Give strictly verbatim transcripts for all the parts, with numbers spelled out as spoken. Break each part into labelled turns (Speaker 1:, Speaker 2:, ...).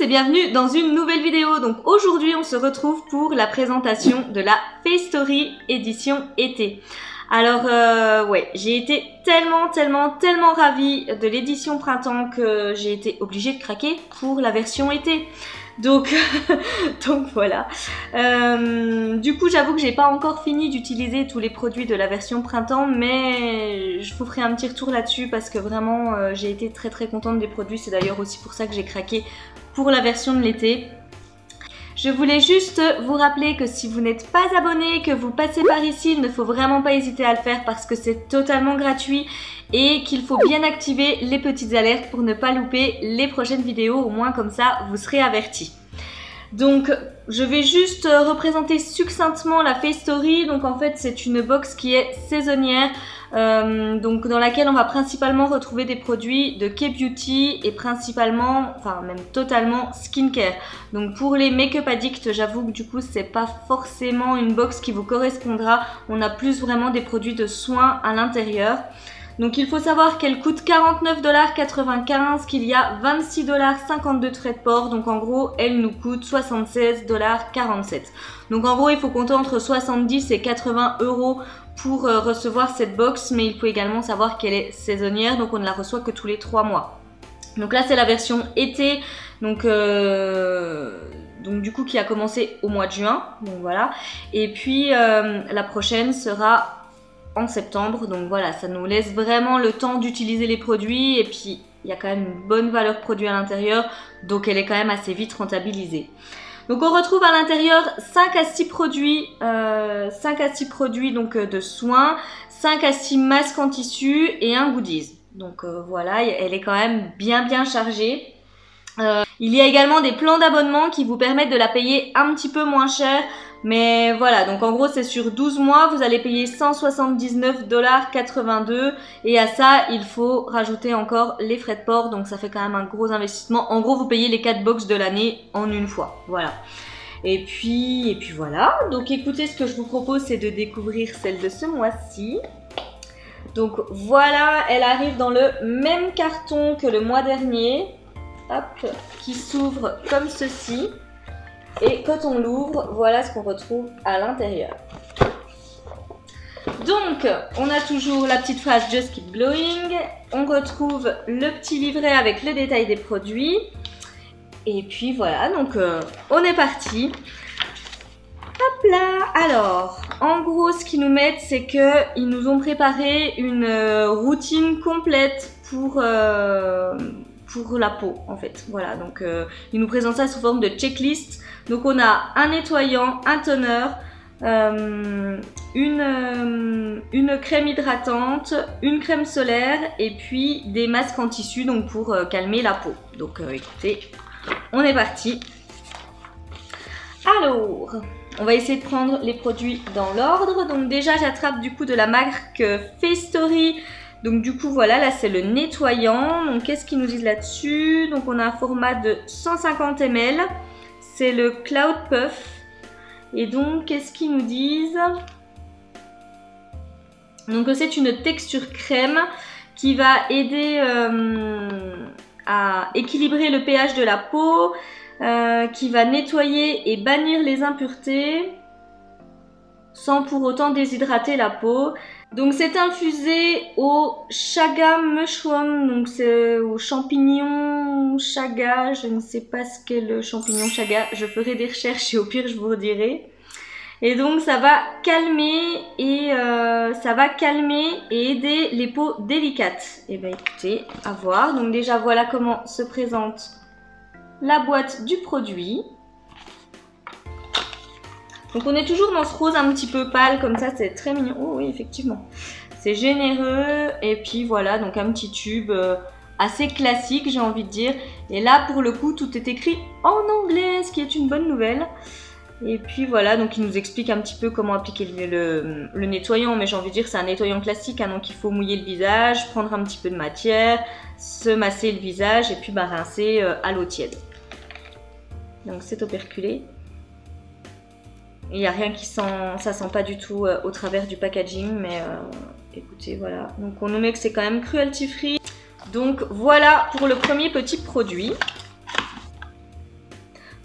Speaker 1: et bienvenue dans une nouvelle vidéo. Donc aujourd'hui on se retrouve pour la présentation de la Face Story édition été. Alors euh, ouais, j'ai été tellement tellement tellement ravie de l'édition printemps que j'ai été obligée de craquer pour la version été. Donc, donc voilà. Euh, du coup, j'avoue que j'ai pas encore fini d'utiliser tous les produits de la version printemps, mais je vous ferai un petit retour là-dessus parce que vraiment, euh, j'ai été très très contente des produits. C'est d'ailleurs aussi pour ça que j'ai craqué pour la version de l'été. Je voulais juste vous rappeler que si vous n'êtes pas abonné, que vous passez par ici, il ne faut vraiment pas hésiter à le faire parce que c'est totalement gratuit et qu'il faut bien activer les petites alertes pour ne pas louper les prochaines vidéos, au moins comme ça vous serez avertis. Donc je vais juste représenter succinctement la Face Story. Donc en fait c'est une box qui est saisonnière, euh, donc dans laquelle on va principalement retrouver des produits de K-Beauty et principalement, enfin même totalement skincare. Donc pour les make-up addicts, j'avoue que du coup c'est pas forcément une box qui vous correspondra. On a plus vraiment des produits de soins à l'intérieur. Donc il faut savoir qu'elle coûte quarante-neuf dollars quatre-vingt-quinze, qu'il y a vingt-six dollars cinquante-deux de frais de port. Donc en gros, elle nous coûte soixante-seize dollars quarante-sept. Donc en gros, il faut compter entre soixante-dix et quatre-vingts euros pour euh, recevoir cette box. Mais il faut également savoir qu'elle est saisonnière, donc on ne la reçoit que tous les trois mois. Donc là, c'est la version été. Donc... Euh... Donc du coup qui a commencé au mois de juin. Donc voilà. Et puis euh, la prochaine sera en septembre, donc voilà, ça nous laisse vraiment le temps d'utiliser les produits et puis il y a quand même une bonne valeur produit à l'intérieur, donc elle est quand même assez vite rentabilisée. Donc on retrouve à l'intérieur cinq à six produits, euh, cinq à six produits donc de soins, cinq à six masques en tissu et un goodies. Donc euh, voilà, elle est quand même bien bien chargée. Euh, il y a également des plans d'abonnement qui vous permettent de la payer un petit peu moins cher. Mais voilà, donc en gros c'est sur douze mois, vous allez payer cent soixante-dix-neuf dollars quatre-vingt-deux et à ça il faut rajouter encore les frais de port, donc ça fait quand même un gros investissement. En gros vous payez les quatre box de l'année en une fois, voilà. Et puis, et puis voilà, donc écoutez, ce que je vous propose c'est de découvrir celle de ce mois-ci. Donc voilà, elle arrive dans le même carton que le mois dernier, hop, qui s'ouvre comme ceci. Et quand on l'ouvre, voilà ce qu'on retrouve à l'intérieur. Donc, on a toujours la petite phrase « Just keep glowing ». On retrouve le petit livret avec le détail des produits. Et puis voilà, donc euh, on est parti. Hop là. Alors, en gros, ce qu'ils nous mettent, c'est qu'ils nous ont préparé une euh, routine complète pour... Euh, pour la peau en fait, voilà, donc euh, ils nous présentent ça sous forme de checklist. Donc on a un nettoyant, un toner, euh, une, euh, une crème hydratante, une crème solaire et puis des masques en tissu donc pour euh, calmer la peau. Donc euh, écoutez, on est parti. Alors, on va essayer de prendre les produits dans l'ordre. Donc déjà j'attrape du coup de la marque Face Story. Donc du coup voilà, là c'est le nettoyant. Donc qu'est-ce qu'ils nous disent là-dessus? Donc on a un format de cent cinquante millilitres. C'est le Cloud Puff. Et donc qu'est-ce qu'ils nous disent? Donc c'est une texture crème qui va aider euh, à équilibrer le pH de la peau, euh, qui va nettoyer et bannir les impuretés sans pour autant déshydrater la peau. Donc c'est infusé au chaga mushroom, donc c'est au champignon chaga, je ne sais pas ce qu'est le champignon chaga, je ferai des recherches et au pire je vous redirai. Et donc ça va calmer et euh, ça va calmer et aider les peaux délicates. Et bien écoutez, à voir. Donc déjà voilà comment se présente la boîte du produit. Donc on est toujours dans ce rose un petit peu pâle comme ça, c'est très mignon. Oh oui, effectivement, c'est généreux. Et puis voilà, donc un petit tube euh, assez classique, j'ai envie de dire. Et là pour le coup, tout est écrit en anglais, ce qui est une bonne nouvelle. Et puis voilà, donc il nous explique un petit peu comment appliquer le, le, le nettoyant. Mais j'ai envie de dire c'est un nettoyant classique, hein, donc il faut mouiller le visage, prendre un petit peu de matière, se masser le visage et puis bah, rincer euh, à l'eau tiède. Donc c'est operculé. Il n'y a rien qui sent, ça sent pas du tout euh, au travers du packaging, mais euh, écoutez, voilà. Donc on nous met que c'est quand même cruelty free. Donc voilà pour le premier petit produit.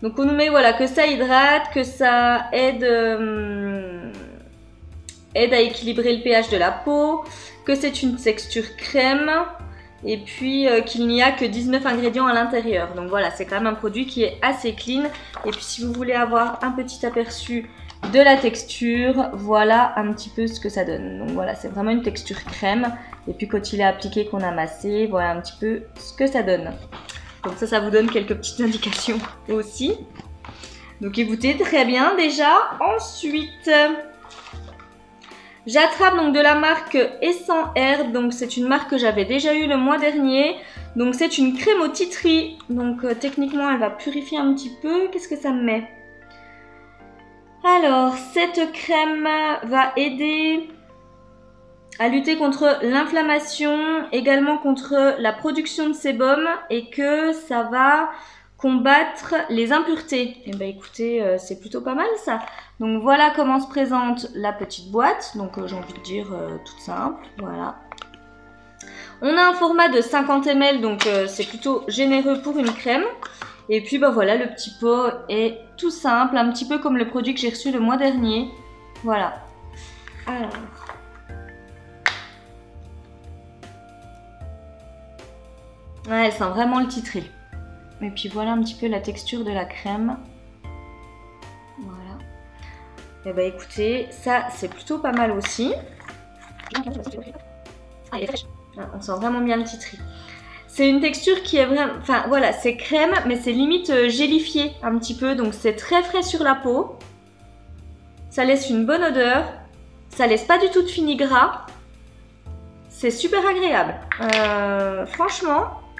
Speaker 1: Donc on nous met voilà que ça hydrate, que ça aide, euh, aide à équilibrer le pH de la peau, que c'est une texture crème et puis euh, qu'il n'y a que dix-neuf ingrédients à l'intérieur. Donc voilà, c'est quand même un produit qui est assez clean. Et puis si vous voulez avoir un petit aperçu de la texture, voilà un petit peu ce que ça donne. Donc voilà, c'est vraiment une texture crème. Et puis quand il est appliqué, qu'on a massé, voilà un petit peu ce que ça donne. Donc ça, ça vous donne quelques petites indications aussi. Donc écoutez, très bien déjà. Ensuite, j'attrape donc de la marque Essence Air. Donc c'est une marque que j'avais déjà eue le mois dernier. Donc c'est une crème au tea tree. Donc euh, techniquement, elle va purifier un petit peu. Qu'est-ce que ça me met? Alors, cette crème va aider à lutter contre l'inflammation, également contre la production de sébum et que ça va combattre les impuretés. Et ben écoutez, euh, c'est plutôt pas mal ça. Donc voilà comment se présente la petite boîte. Donc euh, j'ai envie de dire euh, toute simple, voilà. On a un format de cinquante millilitres, donc euh, c'est plutôt généreux pour une crème. Et puis bah voilà, le petit pot est tout simple, un petit peu comme le produit que j'ai reçu le mois dernier. Voilà. Alors. Ouais, elle sent vraiment le tea tree. Et puis voilà un petit peu la texture de la crème. Voilà. Et bah écoutez, ça c'est plutôt pas mal aussi. Ah, elle est fraîche. On sent vraiment bien le tea tree. C'est une texture qui est vraiment... Enfin voilà, c'est crème, mais c'est limite euh, gélifié un petit peu. Donc c'est très frais sur la peau. Ça laisse une bonne odeur. Ça laisse pas du tout de fini gras. C'est super agréable. Euh, franchement,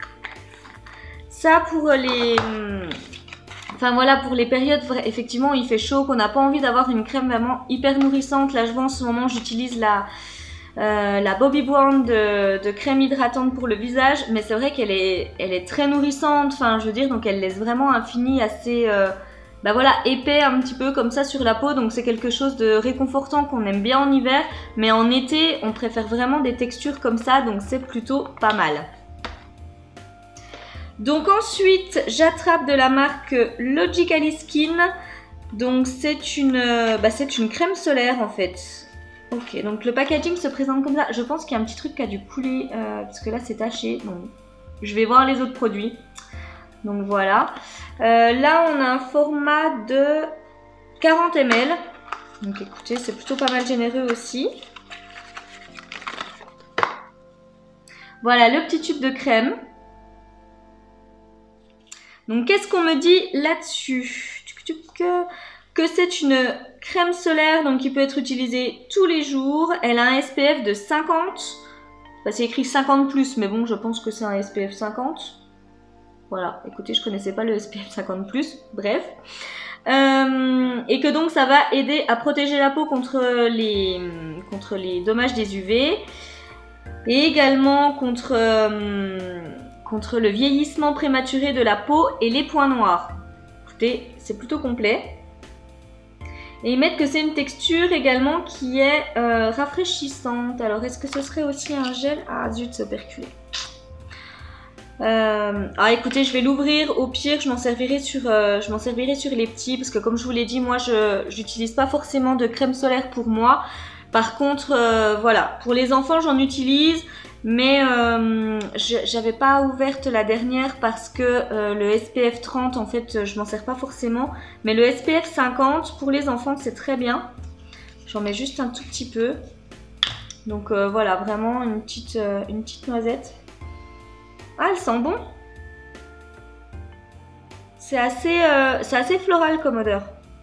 Speaker 1: ça pour les... Enfin voilà, pour les périodes effectivement où il fait chaud, qu'on n'a pas envie d'avoir une crème vraiment hyper nourrissante. Là je vois en ce moment, j'utilise la... Euh, la Bobbi Brown de, de crème hydratante pour le visage, mais c'est vrai qu'elle est, elle est très nourrissante, enfin je veux dire, donc elle laisse vraiment un fini assez, euh, bah voilà, épais un petit peu comme ça sur la peau, donc c'est quelque chose de réconfortant qu'on aime bien en hiver, mais en été on préfère vraiment des textures comme ça, donc c'est plutôt pas mal. Donc ensuite j'attrape de la marque Logically Skin, donc c'est une, bah, c'est une crème solaire en fait. Ok, donc le packaging se présente comme ça. Je pense qu'il y a un petit truc qui a dû couler euh, parce que là c'est taché. Donc je vais voir les autres produits. Donc voilà. Euh, là on a un format de quarante millilitres. Donc écoutez, c'est plutôt pas mal généreux aussi. Voilà le petit tube de crème. Donc qu'est-ce qu'on me dit là-dessus? Que c'est une crème solaire donc qui peut être utilisée tous les jours. Elle a un S P F de cinquante. Bah, c'est écrit cinquante plus, mais bon, je pense que c'est un S P F cinquante. Voilà, écoutez, je connaissais pas le S P F cinquante plus, bref. Euh, et que donc ça va aider à protéger la peau contre les, contre les dommages des U V. Et également contre, euh, contre le vieillissement prématuré de la peau et les points noirs. Écoutez, c'est plutôt complet. Et ils mettent que c'est une texture également qui est euh, rafraîchissante. Alors, est-ce que ce serait aussi un gel? Ah, zut, c'est perculé. Euh, ah, écoutez, je vais l'ouvrir. Au pire, je m'en servirai sur, euh, je m'en servirai sur les petits. Parce que comme je vous l'ai dit, moi, je n'utilise pas forcément de crème solaire pour moi. Par contre, euh, voilà, pour les enfants, j'en utilise. Mais euh, j'avais pas ouverte la dernière parce que euh, le S P F trente, en fait, je m'en sers pas forcément. Mais le S P F cinquante, pour les enfants, c'est très bien. J'en mets juste un tout petit peu. Donc euh, voilà, vraiment une petite, euh, une petite noisette. Ah, elle sent bon. C'est assez, euh, c'est assez floral comme odeur.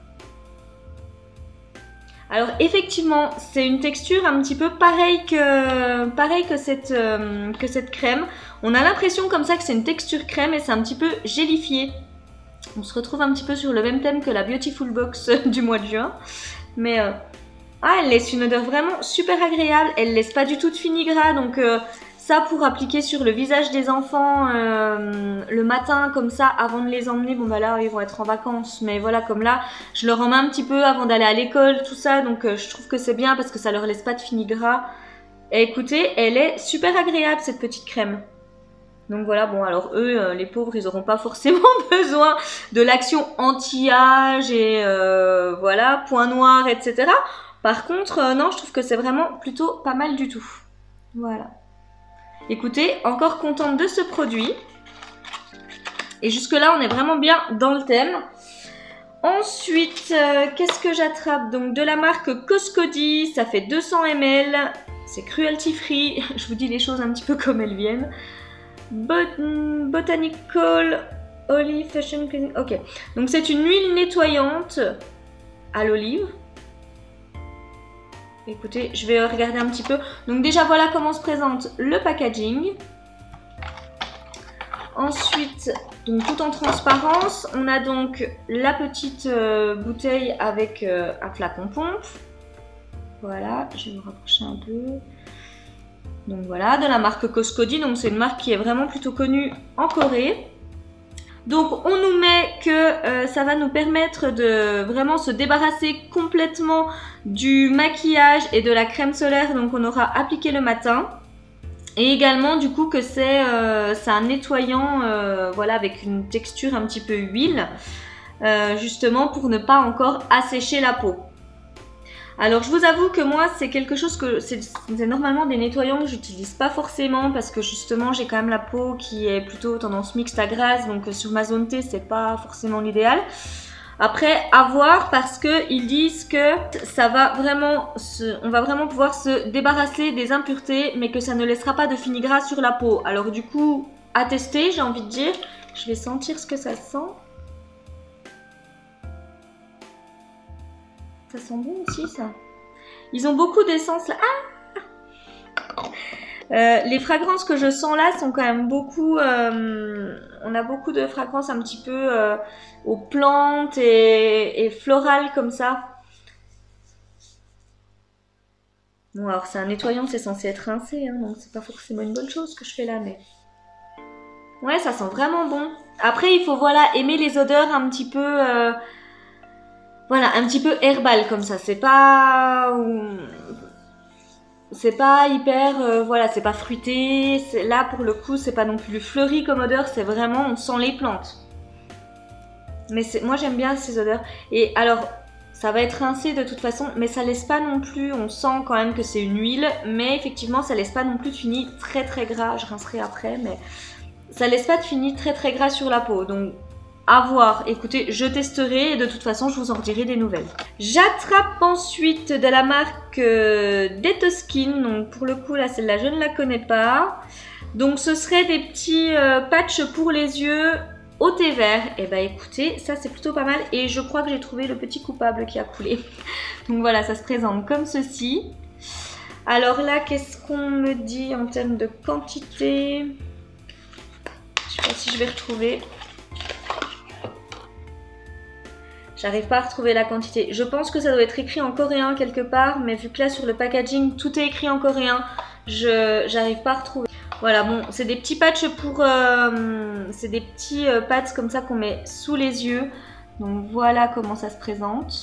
Speaker 1: Alors effectivement, c'est une texture un petit peu pareille que, pareil que, cette, euh, que cette crème. On a l'impression comme ça que c'est une texture crème et c'est un petit peu gélifié. On se retrouve un petit peu sur le même thème que la Beautiful Box du mois de juin. Mais euh, ah, elle laisse une odeur vraiment super agréable. Elle laisse pas du tout de fini gras. Donc euh, ça pour appliquer sur le visage des enfants euh, le matin comme ça avant de les emmener. Bon bah là ils vont être en vacances, mais voilà, comme là je leur en mets un petit peu avant d'aller à l'école, tout ça. Donc euh, je trouve que c'est bien parce que ça leur laisse pas de fini gras. Et écoutez, elle est super agréable cette petite crème. Donc voilà, bon alors eux, euh, les pauvres, ils n'auront pas forcément besoin de l'action anti-âge et euh, voilà, point noir, et cetera. Par contre, euh, non, je trouve que c'est vraiment plutôt pas mal du tout. Voilà. Écoutez, encore contente de ce produit. Et jusque là, on est vraiment bien dans le thème. Ensuite, euh, qu'est-ce que j'attrape? Donc de la marque Coscodi, ça fait deux cents millilitres. C'est cruelty free. Je vous dis les choses un petit peu comme elles viennent. Bot Botanical Olive Fashion Cleansing. Ok, donc c'est une huile nettoyante à l'olive. Écoutez, je vais regarder un petit peu. Donc déjà voilà comment se présente le packaging. Ensuite, donc tout en transparence, on a donc la petite euh, bouteille avec euh, un flacon pompe. Voilà, je vais vous rapprocher un peu. Donc voilà, de la marque Coscodi, donc c'est une marque qui est vraiment plutôt connue en Corée. Donc on nous met que euh, ça va nous permettre de vraiment se débarrasser complètement du maquillage et de la crème solaire, donc on aura appliqué le matin. Et également du coup que c'est euh, un nettoyant euh, voilà, avec une texture un petit peu huile, euh, justement pour ne pas encore assécher la peau. Alors je vous avoue que moi c'est quelque chose que c'est normalement des nettoyants que j'utilise pas forcément parce que justement j'ai quand même la peau qui est plutôt tendance mixte à grasse, donc sur ma zone T c'est pas forcément l'idéal. Après à voir parce que ils disent que ça va vraiment se, on va vraiment pouvoir se débarrasser des impuretés mais que ça ne laissera pas de fini gras sur la peau. Alors du coup à tester, j'ai envie de dire, je vais sentir ce que ça sent. Ça sent bon aussi ça. Ils ont beaucoup d'essence là. Ah euh, les fragrances que je sens là sont quand même beaucoup... Euh, on a beaucoup de fragrances un petit peu euh, aux plantes et, et florales comme ça. Bon alors c'est un nettoyant, c'est censé être rincé, hein, donc c'est pas forcément une bonne chose que je fais là, mais... Ouais, ça sent vraiment bon. Après il faut voilà aimer les odeurs un petit peu... Euh... Voilà, un petit peu herbal comme ça, c'est pas... C'est pas hyper... Euh, voilà, c'est pas fruité, là pour le coup c'est pas non plus fleuri comme odeur, c'est vraiment, on sent les plantes. Mais moi j'aime bien ces odeurs. Et alors, ça va être rincé de toute façon, mais ça laisse pas non plus, on sent quand même que c'est une huile, mais effectivement ça laisse pas non plus de fini très très gras, je rincerai après, mais ça laisse pas de fini très très gras sur la peau, donc... À voir, écoutez, je testerai et de toute façon je vous en redirai des nouvelles. J'attrape ensuite de la marque euh, Detoskin, donc pour le coup là celle-là je ne la connais pas. Donc ce serait des petits euh, patchs pour les yeux au thé vert. Et bah écoutez, ça c'est plutôt pas mal et je crois que j'ai trouvé le petit coupable qui a coulé. Donc voilà, ça se présente comme ceci. Alors là, qu'est-ce qu'on me dit en termes de quantité? Je sais pas si je vais retrouver. J'arrive pas à retrouver la quantité. Je pense que ça doit être écrit en coréen quelque part, mais vu que là sur le packaging tout est écrit en coréen, je j'arrive pas à retrouver. Voilà, bon, c'est des petits patchs pour... Euh, c'est des petits euh, pads comme ça qu'on met sous les yeux. Donc voilà comment ça se présente.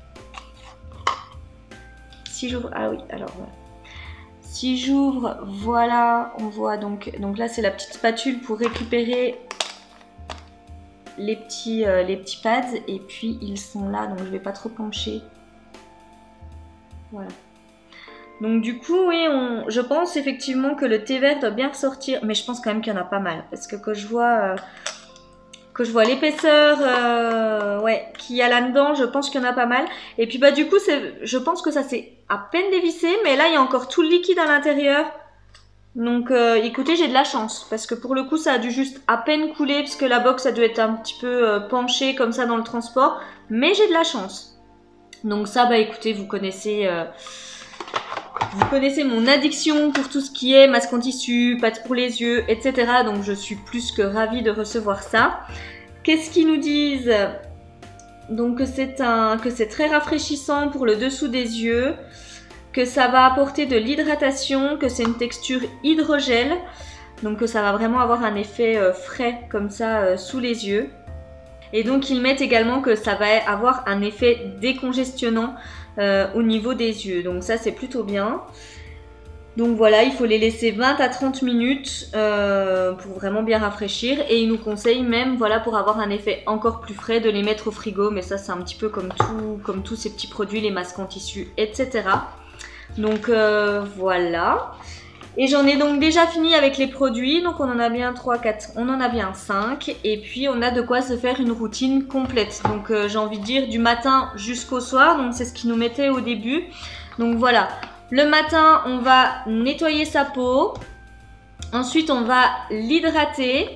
Speaker 1: Si j'ouvre... Ah oui, alors voilà. Si j'ouvre, voilà, on voit donc... Donc là c'est la petite spatule pour récupérer... Les petits, euh, les petits pads et puis ils sont là donc je vais pas trop pencher. Voilà. Donc du coup oui on, je pense effectivement que le thé vert doit bien ressortir, mais je pense quand même qu'il y en a pas mal parce que quand je vois euh, que je vois l'épaisseur euh, ouais, qu'il y a là-dedans, je pense qu'il y en a pas mal. Et puis bah du coup je pense que ça s'est à peine dévissé, mais là il y a encore tout le liquide à l'intérieur. Donc euh, écoutez, j'ai de la chance parce que pour le coup ça a dû juste à peine couler parce que la box a dû être un petit peu euh, penchée comme ça dans le transport, mais j'ai de la chance. Donc ça bah écoutez, vous connaissez euh, vous connaissez mon addiction pour tout ce qui est masque en tissu, pâte pour les yeux, et cetera. Donc je suis plus que ravie de recevoir ça. Qu'est-ce qu'ils nous disent? Donc que c'est un que c'est très rafraîchissant pour le dessous des yeux, que ça va apporter de l'hydratation, que c'est une texture hydrogel, donc que ça va vraiment avoir un effet euh, frais comme ça euh, sous les yeux. Et donc ils mettent également que ça va avoir un effet décongestionnant euh, au niveau des yeux, donc ça c'est plutôt bien. Donc voilà, il faut les laisser vingt à trente minutes euh, pour vraiment bien rafraîchir. Et il nous conseille même, voilà, pour avoir un effet encore plus frais, de les mettre au frigo. Mais ça, c'est un petit peu comme, tout, comme tous ces petits produits, les masques en tissu, et cetera. Donc euh, voilà. Et j'en ai donc déjà fini avec les produits. Donc on en a bien trois, quatre, on en a bien cinq. Et puis on a de quoi se faire une routine complète. Donc euh, j'ai envie de dire du matin jusqu'au soir. Donc c'est ce qu'ils nous mettaient au début. Donc voilà. Le matin, on va nettoyer sa peau. Ensuite, on va l'hydrater.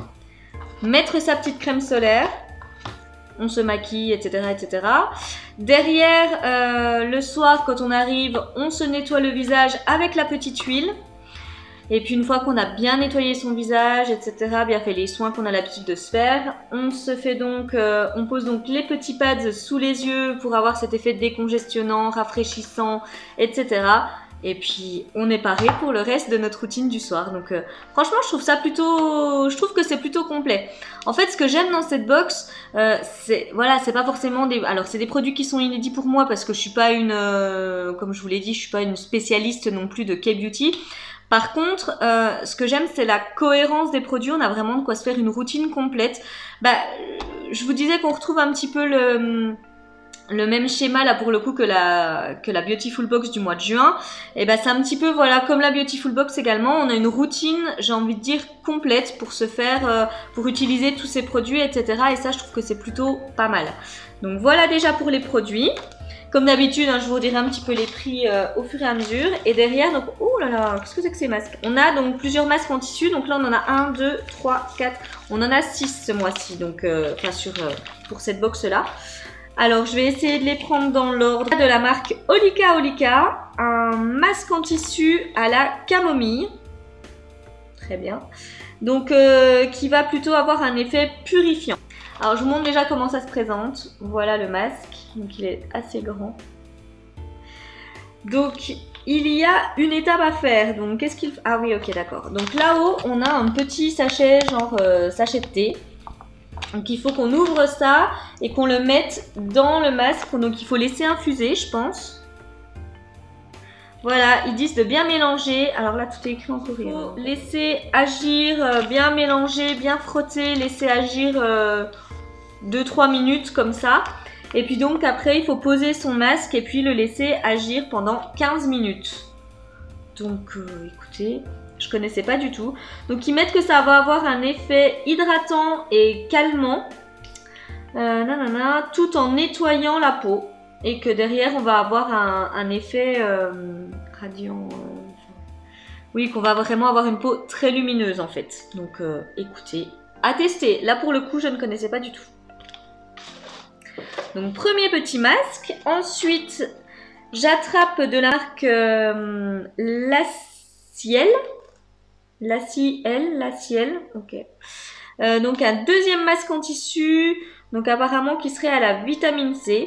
Speaker 1: Mettre sa petite crème solaire. On se maquille, et cetera et cetera. Derrière, euh, le soir, quand on arrive, on se nettoie le visage avec la petite huile. Et puis une fois qu'on a bien nettoyé son visage, et cetera, bien fait les soins qu'on a l'habitude de se faire, on se fait donc, euh, on pose donc les petits pads sous les yeux pour avoir cet effet décongestionnant, rafraîchissant, et cetera. Et puis on est paré pour le reste de notre routine du soir. Donc euh, franchement, je trouve ça plutôt, je trouve que c'est plutôt complet. En fait, ce que j'aime dans cette box, euh, c'est, voilà, c'est pas forcément des, alors c'est des produits qui sont inédits pour moi parce que je suis pas une, euh, comme je vous l'ai dit, je suis pas une spécialiste non plus de K-beauty. Par contre, euh, ce que j'aime, c'est la cohérence des produits. On a vraiment de quoi se faire une routine complète. Bah, je vous disais qu'on retrouve un petit peu le, le même schéma là pour le coup que la, que la Beautiful Box du mois de juin. Et bah, c'est un petit peu, voilà, comme la Beautiful Box également. On a une routine, j'ai envie de dire, complète pour se faire, euh, pour utiliser tous ces produits, et cetera. Et ça, je trouve que c'est plutôt pas mal. Donc voilà déjà pour les produits. Comme d'habitude, hein, je vous dirai un petit peu les prix euh, au fur et à mesure. Et derrière, donc, oh là là, qu'est-ce que c'est que ces masques? On a donc plusieurs masques en tissu. Donc là, on en a un, deux, trois, quatre. On en a six ce mois-ci. Donc, euh, enfin, sur, euh, pour cette box-là. Alors, je vais essayer de les prendre dans l'ordre. De la marque Olika Olika. Un masque en tissu à la camomille. Très bien. Donc, euh, qui va plutôt avoir un effet purifiant. Alors, je vous montre déjà comment ça se présente. Voilà le masque. Donc, il est assez grand. Donc, il y a une étape à faire. Donc, qu'est-ce qu'il... Ah oui, ok, d'accord. Donc, là-haut, on a un petit sachet, genre euh, sachet de thé. Donc, il faut qu'on ouvre ça et qu'on le mette dans le masque. Donc, il faut laisser infuser, je pense. Voilà, ils disent de bien mélanger. Alors là, tout est écrit en coréen. Laisser agir, euh, bien mélanger, bien frotter, laisser agir euh, deux trois minutes comme ça. Et puis donc après, il faut poser son masque et puis le laisser agir pendant quinze minutes. Donc euh, écoutez, je connaissais pas du tout. Donc ils mettent que ça va avoir un effet hydratant et calmant. Euh, nanana, tout en nettoyant la peau. Et que derrière, on va avoir un, un effet euh, radiant. Euh, oui, qu'on va vraiment avoir une peau très lumineuse en fait. Donc euh, écoutez, à tester. Là pour le coup, je ne connaissais pas du tout. Donc premier petit masque. Ensuite, j'attrape de la marque euh, La Ciel. La Ciel, La Ciel, ok. Euh, donc un deuxième masque en tissu. Donc apparemment qui serait à la vitamine C.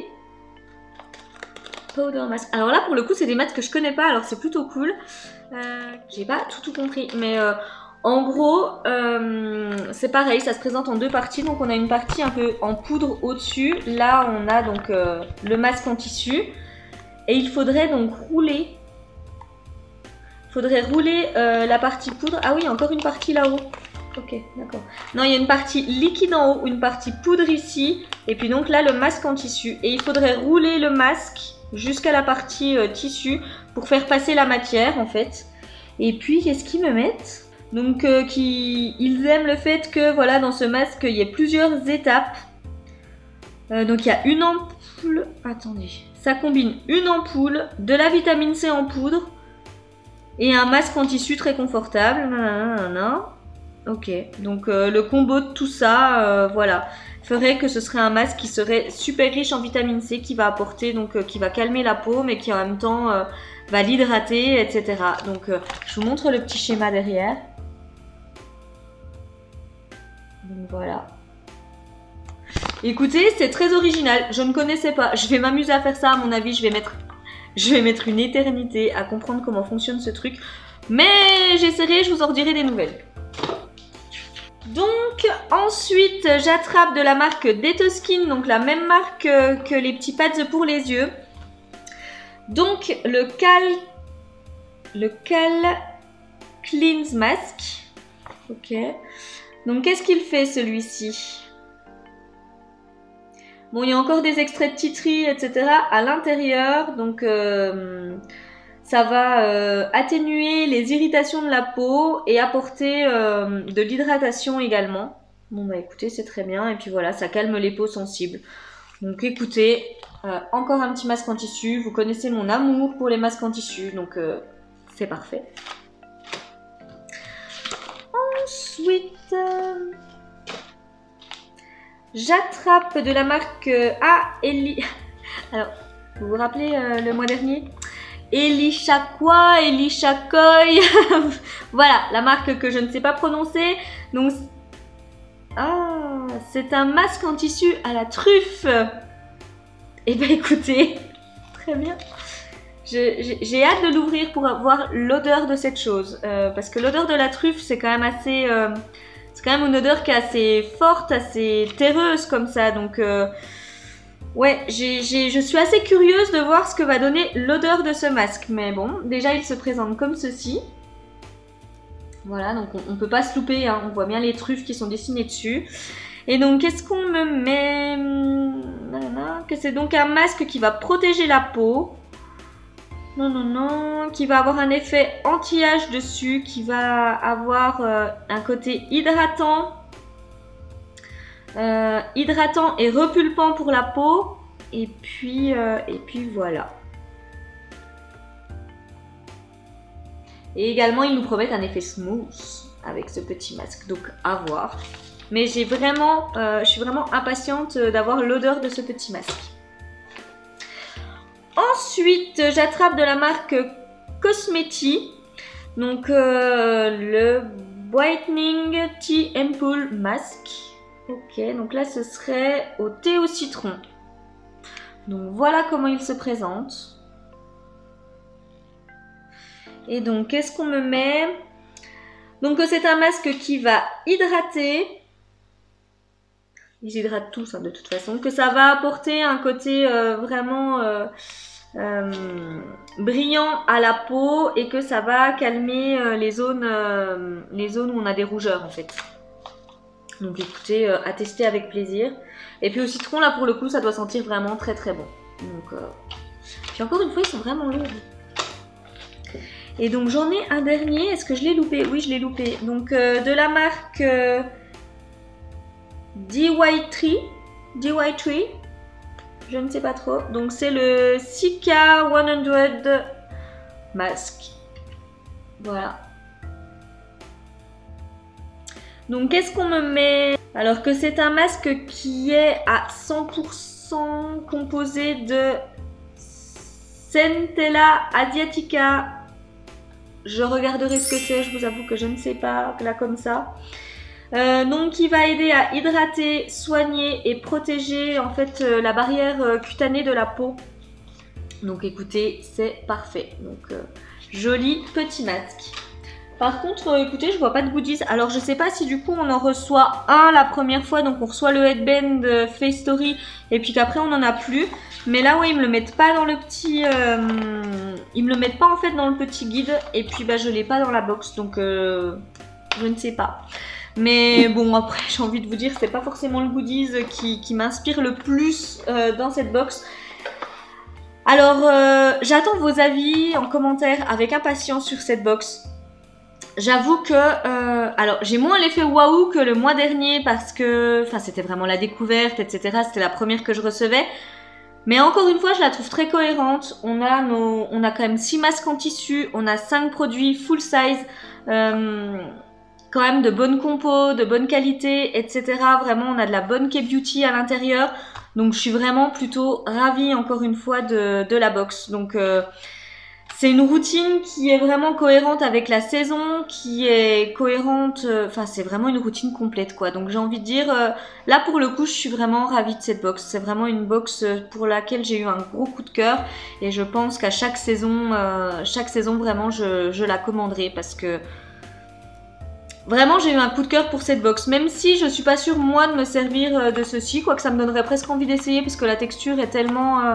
Speaker 1: Powder mask. Alors là pour le coup c'est des masques que je connais pas, alors c'est plutôt cool. Euh, J'ai pas tout tout compris, mais euh, en gros euh, c'est pareil, ça se présente en deux parties. Donc on a une partie un peu en poudre au-dessus. Là on a donc euh, le masque en tissu. Et il faudrait donc rouler. Il faudrait rouler euh, la partie poudre. Ah oui, encore une partie là-haut. Ok, d'accord. Non, il y a une partie liquide en haut, une partie poudre ici. Et puis donc là le masque en tissu. Et il faudrait rouler le masque jusqu'à la partie euh, tissu pour faire passer la matière en fait. Et puis qu'est-ce qu'ils me mettent? Donc euh, qui, ils aiment le fait que voilà dans ce masque il y ait plusieurs étapes. Euh, donc il y a une ampoule. Attendez. Ça combine une ampoule, de la vitamine C en poudre et un masque en tissu très confortable. Nanana. Ok. Donc euh, le combo de tout ça, euh, voilà, ferait que ce serait un masque qui serait super riche en vitamine C, qui va apporter, donc euh, qui va calmer la peau, mais qui en même temps euh, va l'hydrater, et cetera. Donc euh, je vous montre le petit schéma derrière. Donc voilà. Écoutez, c'est très original. Je ne connaissais pas. Je vais m'amuser à faire ça. À mon avis, je vais mettre, je vais mettre une éternité à comprendre comment fonctionne ce truc. Mais j'essaierai. Je vous en redirai des nouvelles. Donc ensuite, j'attrape de la marque Detoskin, donc la même marque que les petits pads pour les yeux. Donc le cal, le Cal Cleanse Mask. Ok. Donc qu'est-ce qu'il fait celui-ci? Bon, il y a encore des extraits de tea tree, et cetera à l'intérieur. Donc euh, ça va euh, atténuer les irritations de la peau et apporter euh, de l'hydratation également. Bon bah écoutez, c'est très bien. Et puis voilà, ça calme les peaux sensibles. Donc écoutez, euh, encore un petit masque en tissu. Vous connaissez mon amour pour les masques en tissu, donc euh, c'est parfait. Ensuite, euh, j'attrape de la marque euh, Ah, Eli. Alors, vous vous rappelez euh, le mois dernier? Elisha quoi, Elisha Koi. Voilà, la marque que je ne sais pas prononcer. Donc, ah, c'est un masque en tissu à la truffe. Eh bien, écoutez, très bien. J'ai hâte de l'ouvrir pour voir l'odeur de cette chose. Euh, parce que l'odeur de la truffe, c'est quand même assez... Euh, c'est quand même une odeur qui est assez forte, assez terreuse comme ça. Donc, euh, ouais, j'ai, j'ai, je suis assez curieuse de voir ce que va donner l'odeur de ce masque. Mais bon, déjà, il se présente comme ceci. Voilà, donc on ne peut pas se louper, hein. On voit bien les truffes qui sont dessinées dessus. Et donc, qu'est-ce qu'on me met? Que c'est donc un masque qui va protéger la peau. Non, non, non, qui va avoir un effet anti-âge dessus, qui va avoir euh, un côté hydratant, euh, hydratant et repulpant pour la peau. Et puis, euh, et puis voilà. Et également, ils nous promettent un effet smooth avec ce petit masque, donc à voir. Mais j'ai vraiment, euh, je suis vraiment impatiente d'avoir l'odeur de ce petit masque. Ensuite, j'attrape de la marque Cosmeti, donc euh, le Whitening Tea Ampoule Mask. Ok, donc là ce serait au thé au citron. Donc voilà comment il se présente. Et donc qu'est-ce qu'on me met? Donc c'est un masque qui va hydrater. Ils hydratent tous hein, de toute façon. Que ça va apporter un côté euh, vraiment euh, euh, brillant à la peau et que ça va calmer euh, les, zones, euh, les zones où on a des rougeurs en fait. Donc écoutez, euh, à tester avec plaisir. Et puis au citron là pour le coup ça doit sentir vraiment très très bon. Donc, euh... puis encore une fois ils sont vraiment lourds. Et donc j'en ai un dernier, est-ce que je l'ai loupé? Oui je l'ai loupé. Donc euh, de la marque... Euh... D Y Tree, D Y Tree, je ne sais pas trop. Donc c'est le Sika cent Mask. Voilà. Donc qu'est-ce qu'on me met? Alors que c'est un masque qui est à cent pour cent composé de Centella asiatica. Je regarderai ce que c'est, je vous avoue que je ne sais pas là comme ça. Euh, donc qui va aider à hydrater, soigner et protéger en fait euh, la barrière euh, cutanée de la peau. Donc écoutez, c'est parfait. Donc euh, joli petit masque. Par contre, euh, écoutez, je vois pas de goodies. Alors je sais pas si du coup on en reçoit un la première fois, donc on reçoit le headband euh, Face Story et puis qu'après on en a plus. Mais là ouais, ils me le mettent pas dans le petit, euh, ils me le mettent pas en fait dans le petit guide et puis bah je l'ai pas dans la box, donc euh, je ne sais pas. Mais bon, après, j'ai envie de vous dire, c'est pas forcément le goodies qui, qui m'inspire le plus euh, dans cette box. Alors, euh, j'attends vos avis en commentaire avec impatience sur cette box. J'avoue que, euh, alors, j'ai moins l'effet waouh que le mois dernier parce que, enfin, c'était vraiment la découverte, et cetera. C'était la première que je recevais. Mais encore une fois, je la trouve très cohérente. On a, nos, on a quand même six masques en tissu, on a cinq produits full size. Euh, quand même de bonnes compos, de bonne qualité, et cetera. Vraiment, on a de la bonne K-Beauty à l'intérieur. Donc, je suis vraiment plutôt ravie, encore une fois, de, de la box. Donc, euh, c'est une routine qui est vraiment cohérente avec la saison, qui est cohérente... Enfin, euh, c'est vraiment une routine complète, quoi. Donc, j'ai envie de dire... Euh, là, pour le coup, je suis vraiment ravie de cette box. C'est vraiment une box pour laquelle j'ai eu un gros coup de cœur. Et je pense qu'à chaque saison, euh, chaque saison, vraiment, je, je la commanderai parce que... Vraiment, j'ai eu un coup de cœur pour cette box, même si je suis pas sûre moi de me servir de ceci, quoique ça me donnerait presque envie d'essayer parce que la texture est tellement, euh,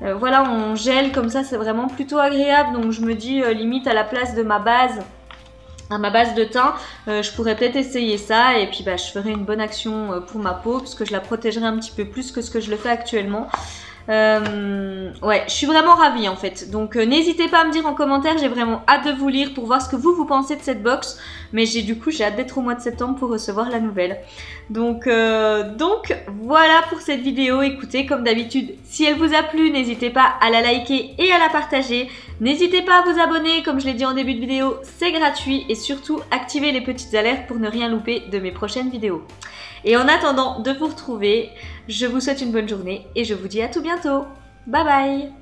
Speaker 1: Euh, voilà, on gèle comme ça, c'est vraiment plutôt agréable. Donc je me dis euh, limite à la place de ma base, à ma base de teint, euh, je pourrais peut-être essayer ça et puis bah, je ferai une bonne action euh, pour ma peau parce que je la protégerai un petit peu plus que ce que je le fais actuellement. Euh, ouais, je suis vraiment ravie en fait. Donc euh, n'hésitez pas à me dire en commentaire, j'ai vraiment hâte de vous lire pour voir ce que vous vous pensez de cette box. Mais j'ai du coup j'ai hâte d'être au mois de septembre pour recevoir la nouvelle. Donc, euh, donc voilà pour cette vidéo. Écoutez, comme d'habitude, si elle vous a plu, n'hésitez pas à la liker et à la partager. N'hésitez pas à vous abonner, comme je l'ai dit en début de vidéo, c'est gratuit. Et surtout, activez les petites alertes pour ne rien louper de mes prochaines vidéos. Et en attendant de vous retrouver, je vous souhaite une bonne journée et je vous dis à tout bientôt. Bye bye!